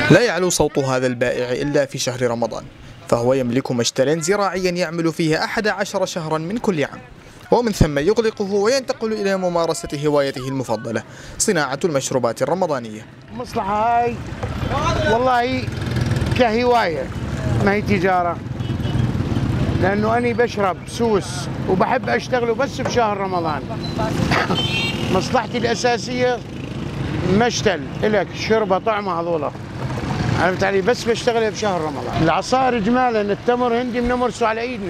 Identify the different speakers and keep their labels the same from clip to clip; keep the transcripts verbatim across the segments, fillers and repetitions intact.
Speaker 1: لا يعلو صوت هذا البائع إلا في شهر رمضان، فهو يملك مشتلا زراعيا يعمل فيه أحد عشر شهرا من كل عام، ومن ثم يغلقه وينتقل إلى ممارسة هوايته المفضلة، صناعة المشروبات الرمضانية.
Speaker 2: المصلحة هاي والله كهواية ما هي تجارة، لأنه أنا بشرب سوس وبحب أشتغله بس بشهر رمضان. مصلحتي الأساسية مشتل إلك شربة طعمة هذولا، عرفت علي؟ بس بشتغلها بشهر رمضان. العصائر إجمالا التمر هندي بنمرسه على إيدنا،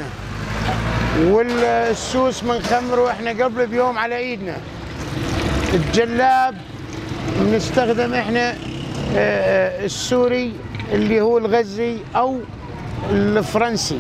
Speaker 2: والسوس بنخمره إحنا قبل بيوم على إيدنا. الجلاب بنستخدم إحنا السوري اللي هو الغزي أو الفرنسي.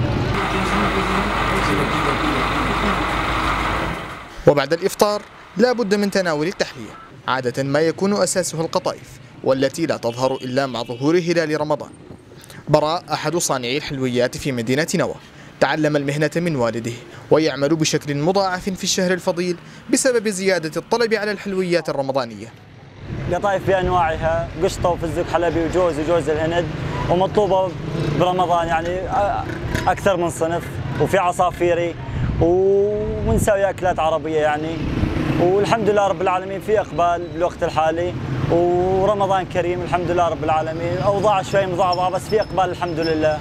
Speaker 1: وبعد الإفطار لا بد من تناول التحلية، عادة ما يكون أساسها القطايف، والتي لا تظهر إلا مع ظهور هلال رمضان. براء أحد صانعي الحلويات في مدينة نوى، تعلم المهنة من والده، ويعمل بشكل مضاعف في الشهر الفضيل بسبب زيادة الطلب على الحلويات الرمضانية.
Speaker 3: قطايف بأنواعها، قشطة وفستق حلبي وجوز وجوز الهند، ومطلوبة برمضان يعني أكثر من صنف، وفي عصافيري، ونسوي أكلات عربية يعني. والحمد لله رب العالمين في إقبال بالوقت الحالي، ورمضان كريم الحمد لله رب العالمين. أوضاع شوي مضاعضة بس في إقبال الحمد لله.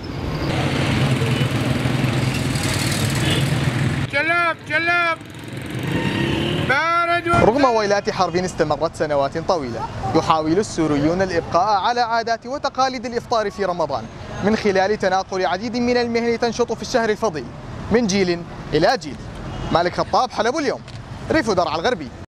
Speaker 2: جلاب جلاب بارد.
Speaker 1: رغم ويلات حرب استمرت سنوات طويلة، يحاول السوريون الإبقاء على عادات وتقاليد الإفطار في رمضان من خلال تناقل عديد من المهن تنشط في الشهر الفضيل من جيل إلى جيل. مالك خطاب، حلب اليوم، ريف درعا الغربي.